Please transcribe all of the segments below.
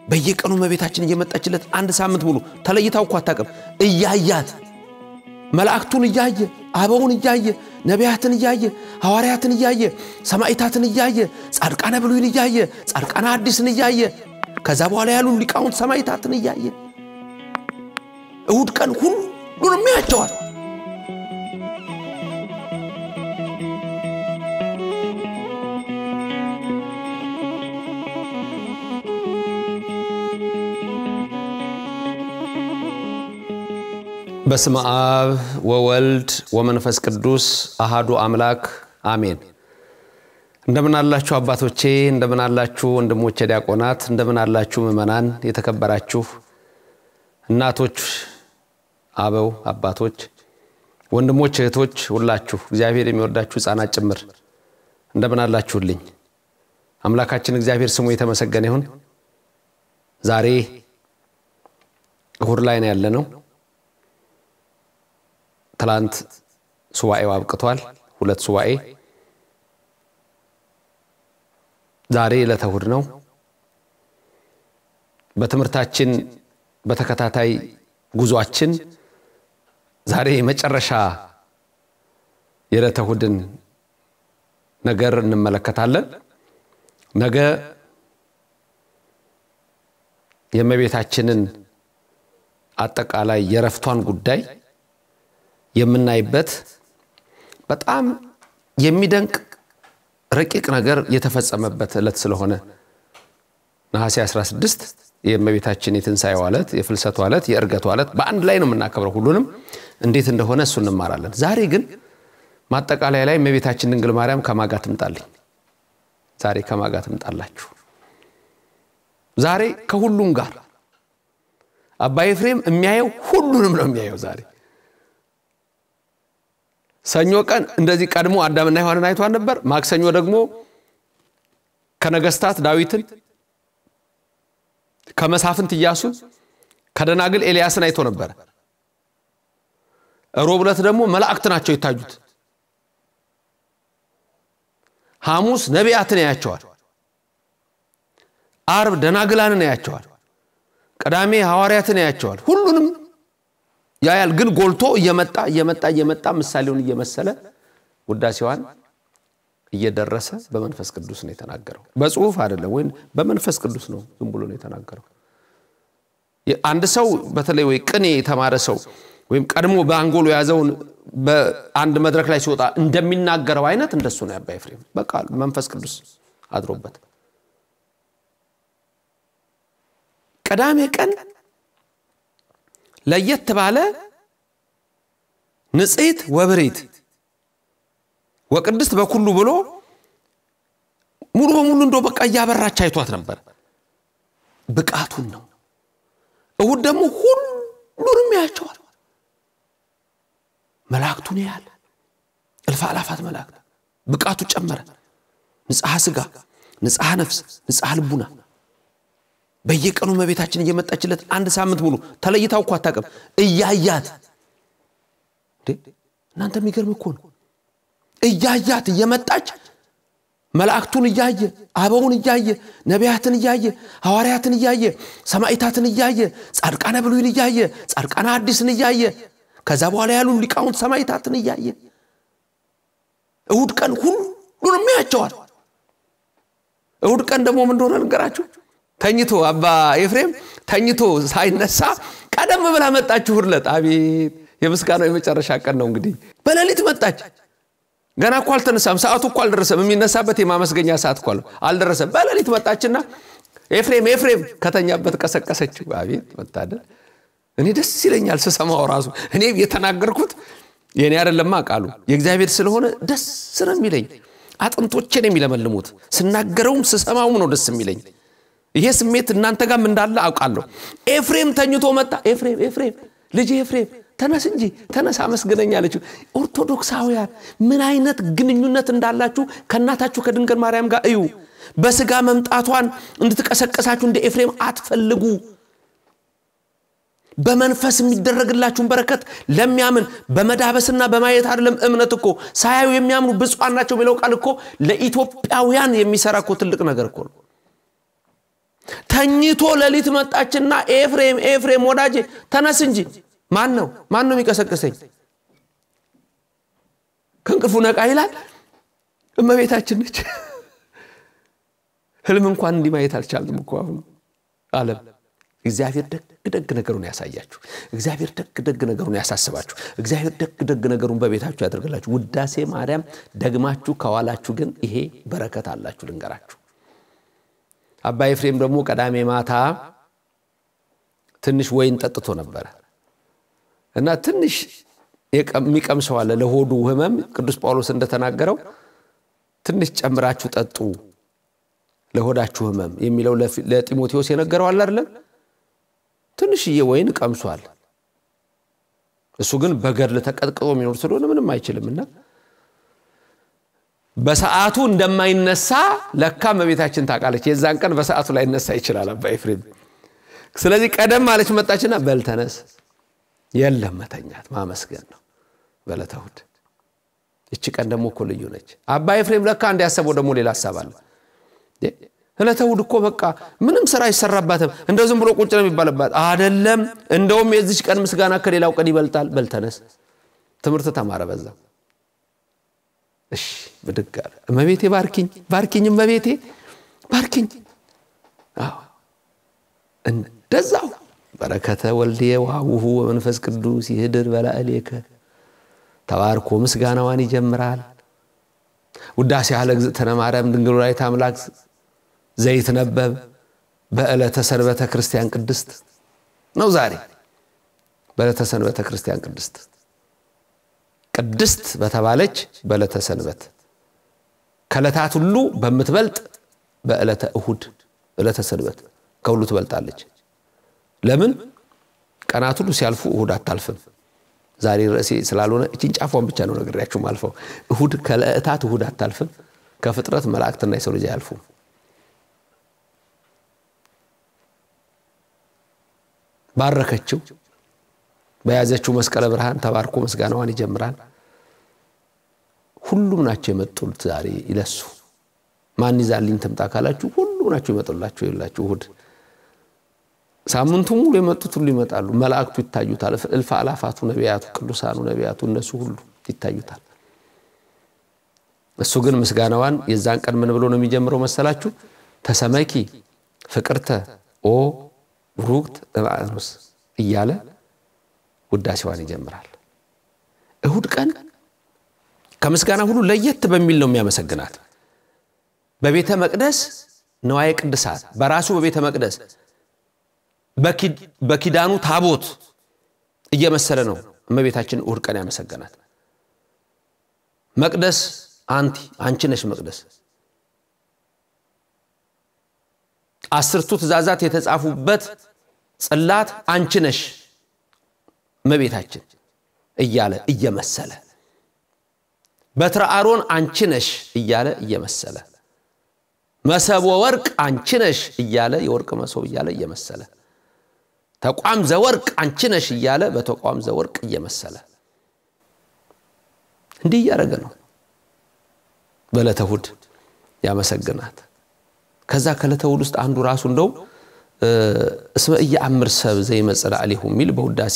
በየቀኑ መቤታችን እየመጣችለት አንድ ሳምንት ሙሉ ተለይታው እኮ አታቀም እያያት መላእክቱን እያየ አበውን እያየ ነቢያትን እያየ ሐዋርያትን እያየ ሰማዕታትን እያየ ጻድቃነ ብሉይን እያየ ጻድቃነ ሐዲስን እያየ ከዛ በኋላ ያሉ ሊቃውንት ሰማዕታትን እያየ እሁድ ቀን ሁሉንም ያያቸዋል በስመ አብ ወወልድ ወመንፈስ ቅዱስ አሐዱ አምላክ አሜን። እንደምን አላችሁ አባቶቼ እንደምን አላችሁ ወንድሞቼ ዲያቆናት እንደምን አላችሁ ምእመናን የተከበራችሁ እናቶች አበው አባቶች ወንድሞች እህቶች ሁላችሁ እግዚአብሔር የሚወዳችሁ ሕፃናት ጭምር እንደምን አላችሁልኝ አምላካችን እግዚአብሔር ስሙ የተመሰገነ ይሁን። ዛሬ እሁድ ላይ ነው ያለነው ትላንት ሱባኤው አብቅቷል ሁለት ሱባኤ ዛሬ ለተሁድ ነው በትምርታችን በተከታታይ ጉዟችን ዛሬ መጨረሻ የለተሁድን ነገር እንመለከታለን ነገ የመቤታችንን አጠቃላይ የረፍቷን ጉዳይ የምናይበት በጣም የሚደንቅ ረቂቅ ነገር የተፈጸመበት ዕለት ስለሆነ ነሐሴ 16 የመቤታችን የትንሳኤው ዕለት የፍልሰቷ ዕለት የእርገቷ ዕለት በአንድ ላይ ነው የምናከብረው ሁሉንም እንዴት እንደሆነ እሱ እንማራለን። ዛሬ ግን ማጠቃለያ ላይ መቤታችን ድንግል ማርያም ከማጋት ትምጣልኝ ዛሬ ከማጋት ትምጣላችሁ ዛሬ ከሁሉም ጋር አባ ኤፍሬም የሚያየው ሁሉንም ነው የሚያየው ዛሬ ሰኞ ቀን እንደዚህ ቀድሞ አዳምና ሔዋንን አይቷን ነበር ማክሰኞ ደግሞ ከነገስታት ዳዊትን ከመሳፍንት ኢያሱ ከደናግል ኤልያስን አይቶ ነበር ሮብ ዕለት ደግሞ መላእክት ናቸው ይታዩት ሐሙስ ነቢያትን ያያቸዋል ዓርብ ደናግላንን ያያቸዋል ቅዳሜ ሐዋርያትን ያያቸዋል ሁሉንም ያያል ግን ጎልቶ እየመጣ ምሳሌውን እየመሰለ ውዳሴዋን እየደረሰ በመንፈስ ቅዱስ ነው የተናገረው በጽሁፍ አይደለም ወይ በመንፈስ ቅዱስ ነው ዝም ብሎ ነው የተናገረው አንድ ሰው በተለይ ወይ ቅኔ የተማረ ሰው ወይም ቀድሞ በአንጎሉ ያዘውን በአንድ መድረክ ላይ ሲወጣ እንደሚናገረው አይነት እንደሱ ነው አባ ኤፍሬም በቃ መንፈስ ቅዱስ አድሮበት ቅዳሜ ቀን ለየት ባለ ንጽሕት ወብሪት ወቅድስት በኩሉ ብሎ ሙሉ በሙሉ እንደው በቃ ያበራች አይቷት ነበር ብቃቱን ነው እሁድ ደግሞ ሁሉንም ያያቸዋል መላእክቱን ያያል እልፍ አላፋት መላእክት ብቃቱ ጨመረ ንጽሐ ሥጋ ንጽሐ ነፍስ ንጽሐ ልቡና በየቀኑ መቤታችን እየመጣችለት አንድ ሳምንት ሙሉ ተለይታው እኮ አታቀም እያያት እናንተ የሚገርም እኮ ነው እያያት እየመጣች መላእክቱን እያየ አበውን እያየ ነቢያትን እያየ ሐዋርያትን እያየ ሰማዕታትን እያየ ጻድቃነ ብሉይን እያየ ጻድቃነ ሐዲስን እያየ ከዛ በኋላ ያሉ ሊቃውንት ሰማዕታትን እያየ እሁድ ቀን ሁሉንም ያያቸዋል እሁድ ቀን ደግሞ ምን እንደሆነ ንገራችሁ ተኝቶ አባ ኤፍሬም ተኝቶ ሳይነሳ ቀደም ብላ መጣች ሁርለት አቤት የምስጋናው የመጨረሻ ቀን ነው እንግዲህ በሌሊት መጣች ገና እኮ አልተነሳም ሰዓቱ እኮ አልደረሰም የሚነሳበት የማመስገኛ ሰዓት እኮ አልደረሰም በሌሊት መጣችና ኤፍሬም ከተኛበት ቀሰቀሰችው አቤት መታደል እኔ ደስ ይለኛል ስሰማው ራሱ እኔ የተናገርኩት የኔ አይደለም ቃሉ የእግዚአብሔር ስለሆነ ደስ ነው የሚለኝ አጥንቶቼን የሚለመልሙት ስናገረውም ስሰማውም ነው ደስ የሚለኝ ይሄ ስሜት እናንተ ጋርም እንዳለ አውቃለሁ ኤፍሬም ተኝቶ መጣ ኤፍሬም ልጅ ኤፍሬም ተነስ እንጂ ተነሳ መስገነኛ አለችው ኦርቶዶክሳውያን ምን አይነት ግንኙነት እንዳላችሁ ከናታችሁ ከድንግል ማርያም ጋር እዩ በስጋ መምጣቷን እንድትቀሰቀሳችሁ እንደ ኤፍሬም አትፈልጉ በመንፈስ የሚደረግላችሁ በረከት ለሚያምን በመዳበስና በማየት አይደለም እምነት እኮ ሳያዩ የሚያምኑ ብፁዓን ናቸው የሚለው ቃል እኮ ለኢትዮጵያውያን የሚሰራ እኮ ትልቅ ነገር እኮ ነው ተኝቶ ሌሊት መጣችና ኤፍሬም ወዳጄ ተነስ እንጂ ማን ነው የሚቀሰቅሰኝ ከእንቅልፉ ነቃ ይላል እመቤታችን ነች ህልም እንኳን እንዲማየት አልቻለም እኮ አሁን ዓለም እግዚአብሔር ደግ ነገሩን ያሳያችሁ እግዚአብሔር ደግ ነገሩን ያሳስባችሁ እግዚአብሔር ደግ ነገሩን በቤታችሁ ያደርግላችሁ ውዳሴ ማርያም ደግማችሁ ከዋላችሁ ግን ይሄ በረከት አላችሁ ልንገራችሁ አባ ኤፍሬም ደግሞ ቀዳሜ ማታ ትንሽ ወይን ጠጥቶ ነበር እና ትንሽ የሚቀምሰው አለ ለሆዱ ህመም ቅዱስ ጳውሎስ እንደተናገረው ትንሽ ጨምራችሁ ጠጡ ለሆዳችሁ ህመም የሚለው ለጢሞቴዎስ የነገረው አለ አይደል ትንሽዬ ወይን ቀምሷል እሱ ግን በገድል ተቀጥቅጦ የሚኖር ስለሆነ ምንም አይችልምና በሰዓቱ እንደማይነሳ ለካ መቤታችን ታቃለች የዛን ቀን በሰዓቱ ላይ ነሳ ይችላል አባ ኤፍሬም ስለዚህ ቀደም ማለች መጣችና በልተነስ የለም መተኛት ማመስገን ነው በለተውድ እቺ ቀን ደግሞ እኮ ልዩ ነች አባ ኤፍሬም ለካ እንዲያሰበው ደግሞ ሌላ ሐሳብ አለ ለተውድ እኮ በቃ ምንም ስራ ይሰራባትም እንደው ዝም ብሎ ቁጭ ነው የሚባልባት አይደለም እንደውም የዚች ቀን ምስጋና ከሌላው ቀን ይበልጣል በልተነስ ትምርት ተማረ በዛ እሺ በደጋር እመቤቴ ባርኪኝ እመቤቴ ባርኪኝ አዎ እንደዛው በረከተ ወልድየ ወሀቡሁ ወመንፈስ ቅዱስ ይህድር በላዕሌከ ተባርኮ ምስጋናዋን ይጀምራል ውዳሴ ያለ እግዝእትነ ማርያም ድንግል ወላዲተ አምላክ ዘይትነበብ በዕለተ ሰንበተ ክርስቲያን ቅድስት ነው ዛሬ በዕለተ ሰንበተ ክርስቲያን ቅድስት በተባለች በዕለተ ሰንበት ከዕለታት ሁሉ በመትበልጥ በዕለተ እሁድ ዕለተ ሰንበት ከሁሉ ትበልጣለች ለምን ቀናት ሁሉ ሲያልፉ እሁድ አታልፍም ዛሬ ራሴ ስላልሆነ እቺን ጫፏን ብቻ ነው ነገርያችሁ ማልፈው እሁድ ከዕለታት እሁድ አታልፍም ከፍጥረት መላእክትና የሰው ልጅ ያልፉ ባረከችው በያዘችው መስቀለ ብርሃን ተባርኮ ምስጋናዋን ይጀምራል ሁሉም ናቸው የመጡት ዛሬ ይለሱ ማን ይዛልኝ ተምጣ ካላችሁ ሁሉ ናቸው ይመጡላችሁ ይላችሁ እሁድ ሳምንቱ ሙሉ የመጡት ሁሉ ይመጣሉ መላእክቱ ይታዩታል እልፍ አላፋቱ ነቢያቱ ቅዱሳኑ ነቢያቱ እነሱ ሁሉ ይታዩታል እሱ ግን ምስጋናዋን የዛን ቀን ምን ብሎ ነው የሚጀምረው መሰላችሁ ተሰመኪ ፍቅርተ ኦ ሩክት እባኖስ እያለ ውዳሴዋን ይጀምራል እሁድ ቀን ከምስጋና ሁሉ ለየት በሚል ነው የሚያመሰግናት በቤተ መቅደስ ነዋየ ቅድሳት በራሱ በቤተ መቅደስ በኪዳኑ ታቦት እየመሰለ ነው እመቤታችን እሁድ ቀን ያመሰገናት መቅደስ አንቺ ነሽ መቅደስ አስርቱ ትእዛዛት የተጻፉበት ጽላት አንቺ ነሽ እመቤታችን እያለ እየመሰለ በትረ አሮን አንቺ ነሽ እያለ እየመሰለ መሰቦ ወርቅ አንቺ ነሽ እያለ የወርቅ መሶብ እያለ እየመሰለ ተቋም ዘወርቅ አንቺ ነሽ እያለ በተቋም ዘወርቅ እየመሰለ እንዲህ ያረገ ነው በዕለተ እሁድ ያመሰግናት ከዛ ከዕለተ እሁድ ውስጥ አንዱ ራሱ እንደው እስመ ኢየአምር ሰብ ዘይመጽእ ላዕሌሁ ሚል በውዳሴ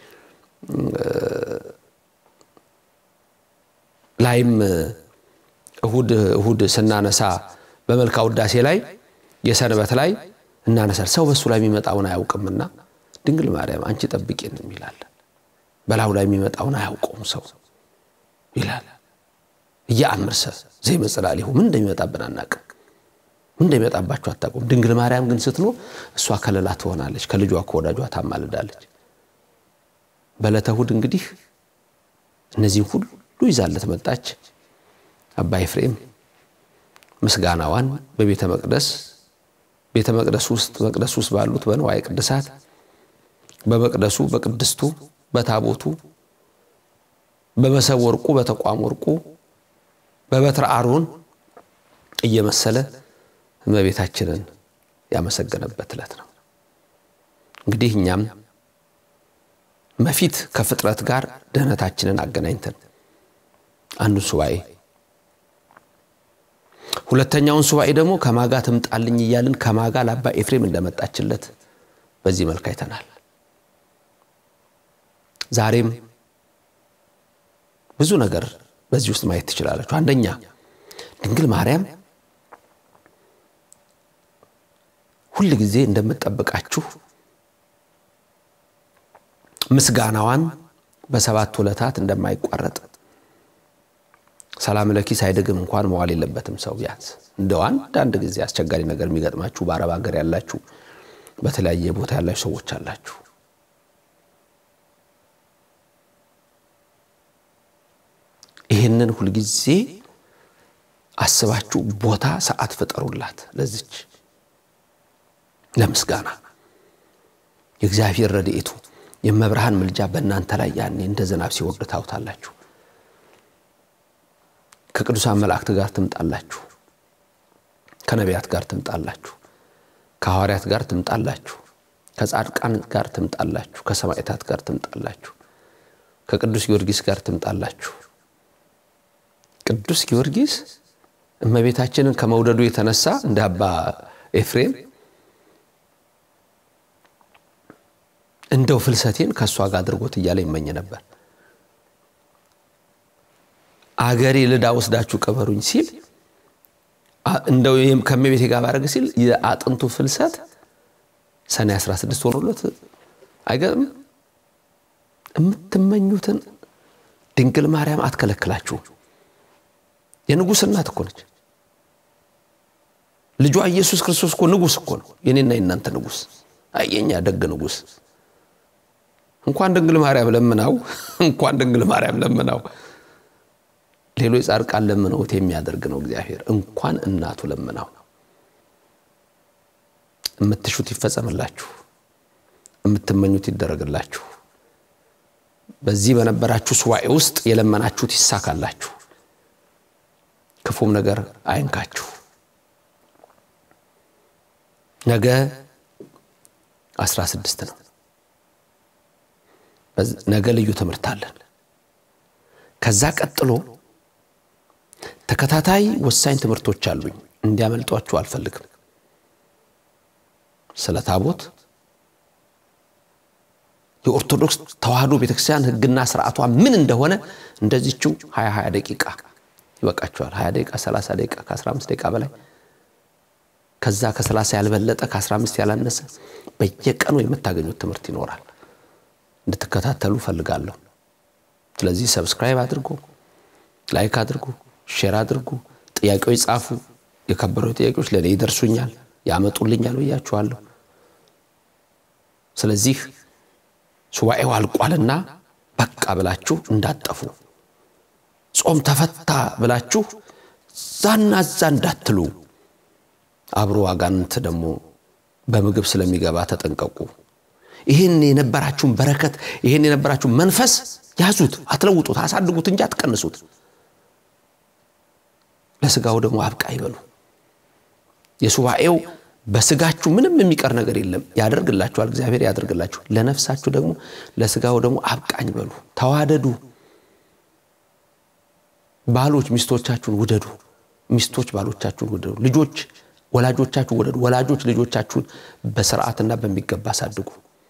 ላይም እሁድ ስናነሳ በመልካ ውዳሴ ላይ የሰንበት ላይ እናነሳል ሰው በሱ ላይ የሚመጣውን አያውቅምና ድንግል ማርያም አንቺ ጠብቂን ይላል በላው ላይ የሚመጣውን አያውቀውም ሰው ይላል ኢየአምር ሰብ ዘይመጽእ ላዕሌሁ ምን እንደሚመጣብን አናውቅም ምን እንደሚመጣባችሁ አታውቁም ድንግል ማርያም ግን ስትኖር እሷ ከለላ ትሆናለች ከልጇ ከወዳጇ ታማልዳለች በዕለተ እሁድ እንግዲህ እነዚህ ሁሉ ይዛለት መጣች አባ ኤፍሬም ምስጋናዋን በቤተ መቅደስ ውስጥ ባሉት በንዋየ ቅድሳት በመቅደሱ በቅድስቱ በታቦቱ በመሰብ ወርቁ በተቋም ወርቁ በበትረ አሮን እየመሰለ እመቤታችንን ያመሰገነበት ዕለት ነው እንግዲህ እኛም መፊት ከፍጥረት ጋር ደህነታችንን አገናኝተን አንዱ ሱባኤ ሁለተኛውን ሱባኤ ደግሞ ከማጋ ትምጣልኝ ይያልን ከማጋ ለአባ ኤፍሬም እንደመጣችለት በዚህ መልኩ አይተናል። ዛሬም ብዙ ነገር በዚህ ውስጥ ማየት ትችላላችሁ። አንደኛ ድንግል ማርያም ሁሉ ጊዜ እንደምትጠብቃችሁ ምስጋናዋን በሰባት ወለታት እንደማይቋረጥ ሰላም ለኪ ሳይደግም እንኳን መዋል የለበትም ሰው ቢያንስ እንደው አንድ ጊዜ አስቸጋሪ ነገር የሚገጥማችሁ በአረብ ሀገር ያላችሁ በተለያየ ቦታ ያላችሁ ሰዎች አላችሁ። ይሄንን ሁሉ ጊዜ አስባችሁ ቦታ ሰዓት ፍጠሩላት ለዚች ለምስጋና የእግዚአብሔር ረድኤቱ የመብርሃን ምልጃ በእናንተ ላይ ያኔ እንደ ዝናብ ሲወርድ ታውታላችሁ። ከቅዱሳን መላእክት ጋር ትምጣላችሁ፣ ከነቢያት ጋር ትምጣላችሁ፣ ከሐዋርያት ጋር ትምጣላችሁ፣ ከጻድቃን ጋር ትምጣላችሁ፣ ከሰማዕታት ጋር ትምጣላችሁ፣ ከቅዱስ ጊዮርጊስ ጋር ትምጣላችሁ። ቅዱስ ጊዮርጊስ እመቤታችንን ከመውደዱ የተነሳ እንደ አባ ኤፍሬም እንደው ፍልሰቴን ከሷ ጋር አድርጎት ይያለ ይመኝ ነበር። አገሬ ልዳ ወስዳችሁ ቀበሩኝ ሲል እንደው ከመቤቴ ጋር ባረግ ሲል የአጥንቱ ፍልሰት ሰኔ 16 ሆኖለት አይገርም? እምትመኙትን ድንግል ማርያም አትከለክላችሁ። የንጉስ እናት እኮ ነች። ልጇ ኢየሱስ ክርስቶስ እኮ ንጉስ እኮ ነው። የኔና የናንተ ንጉስ አየኛ ደግ ንጉስ። እንኳን ድንግል ማርያም ለምናው ሌሎች ጻድቃን ለምነውት የሚያደርግ ነው እግዚአብሔር። እንኳን እናቱ ለምናው እምትሹት ይፈጸምላችሁ፣ እምትመኙት ይደረግላችሁ። በዚህ በነበራችሁ ሱባኤ ውስጥ የለመናችሁት ይሳካላችሁ፣ ክፉም ነገር አይንካችሁ። ነገ 16 ነው። ነገ ልዩ ትምህርት አለን። ከዛ ቀጥሎ ተከታታይ ወሳኝ ትምህርቶች አሉኝ፣ እንዲያመልጧችሁ አልፈልግም። ስለ ታቦት የኦርቶዶክስ ተዋህዶ ቤተክርስቲያን ህግና ሥርዓቷ ምን እንደሆነ እንደዚህው 20 ደቂቃ ይበቃችኋል። 20 ደቂቃ 30 ደቂቃ ከ15 ደቂቃ በላይ ከዛ ከ30 ያልበለጠ ከ15 ያላነሰ በየቀኑ የምታገኙት ትምህርት ይኖራል። እንድትከታተሉ ፈልጋለሁ። ስለዚህ ሰብስክራይብ አድርጉ፣ ላይክ አድርጉ፣ ሼር አድርጉ፣ ጥያቄዎች ጻፉ። የከበሩ ጥያቄዎች ለኔ ይደርሱኛል፣ ያመጡልኛል ብያችኋለሁ። ስለዚህ ሱባኤው አልቋልና በቃ ብላችሁ እንዳትጠፉ፣ ጾም ተፈታ ብላችሁ ዛና እንዳትሉ። አብሮ አጋንንት ደግሞ በምግብ ስለሚገባ ተጠንቀቁ። ይሄን የነበራችሁን በረከት ይሄን የነበራችሁን መንፈስ ያዙት፣ አትለውጡት፣ አሳድጉት እንጂ አትቀንሱት። ለስጋው ደግሞ አብቃ ይበሉ። የሱባኤው በስጋችሁ ምንም የሚቀር ነገር የለም፣ ያደርግላችኋል፣ እግዚአብሔር ያደርግላችሁ። ለነፍሳችሁ ደግሞ ለስጋው ደግሞ አብቃኝ በሉ። ተዋደዱ። ባሎች ሚስቶቻችሁን ውደዱ፣ ሚስቶች ባሎቻችሁን ውደዱ። ልጆች ወላጆቻችሁን ውደዱ፣ ወላጆች ልጆቻችሁን በሥርዓትና በሚገባ አሳድጉ።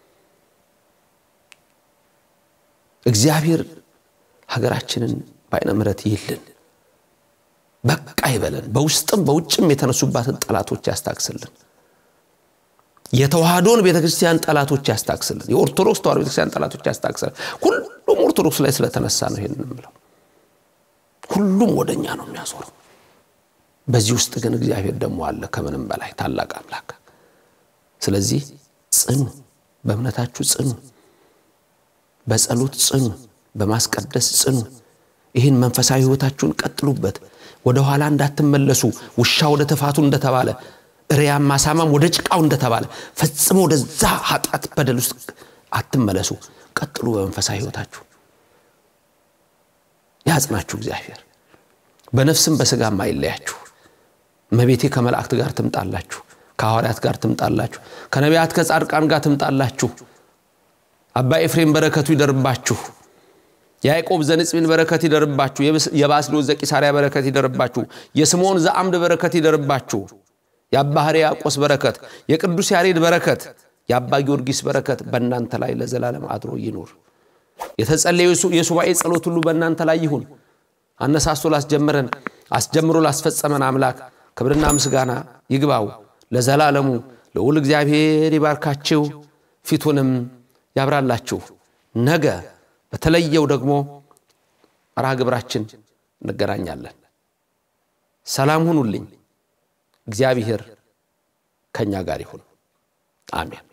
እግዚአብሔር ሀገራችንን በአይነ ምሕረት ይልን፣ በቃ ይበለን። በውስጥም በውጭም የተነሱባትን ጠላቶች ያስታክስልን። የተዋህዶን ቤተክርስቲያን ጠላቶች ያስታክስልን። የኦርቶዶክስ ተዋህዶ ቤተክርስቲያን ጠላቶች ያስታክስልን። ሁሉም ኦርቶዶክስ ላይ ስለተነሳ ነው ይሄንን የምለው። ሁሉም ወደኛ ነው የሚያዞረው። በዚህ ውስጥ ግን እግዚአብሔር ደግሞ አለ ከምንም በላይ ታላቅ አምላክ። ስለዚህ ጽኑ፣ በእምነታችሁ ጽኑ፣ በጸሎት ጽኑ፣ በማስቀደስ ጽኑ። ይሄን መንፈሳዊ ህይወታችሁን ቀጥሉበት። ወደ ኋላ እንዳትመለሱ። ውሻ ወደ ተፋቱ እንደተባለ ሪያም ማሳማም ወደ ጭቃው እንደተባለ ፈጽሞ ወደዛ ኃጢአት በደል ውስጥ አትመለሱ። ቀጥሉ በመንፈሳዊ ህይወታችሁ። ያጽናችሁ እግዚአብሔር። በነፍስም በስጋም አይለያችሁ። እመቤቴ ከመላእክት ጋር ትምጣላችሁ፣ ከሐዋርያት ጋር ትምጣላችሁ፣ ከነቢያት ከጻድቃን ጋር ትምጣላችሁ። አባ ኤፍሬም በረከቱ ይደርባችሁ። ያዕቆብ ዘንጽቢን በረከት ይደርባችሁ የባስልዮስ ዘቂሳርያ በረከት ይደርባችሁ የስምዖን ዘአምድ በረከት ይደርባችሁ የአባ ሕርያቆስ በረከት የቅዱስ ያሬድ በረከት የአባ ጊዮርጊስ በረከት በእናንተ ላይ ለዘላለም አድሮ ይኑር የተጸለየው የሱባኤ ጸሎት ሁሉ በእናንተ ላይ ይሁን አነሳስቶ ላስጀመረን አስጀምሮ ላስፈጸመን አምላክ ክብርና ምስጋና ይግባው ለዘላለሙ ለሁሉ እግዚአብሔር ይባርካችሁ ፊቱንም ያብራላችሁ ነገ በተለየው ደግሞ መርሃ ግብራችን እንገናኛለን ሰላም ሁኑልኝ እግዚአብሔር ከኛ ጋር ይሁን አሜን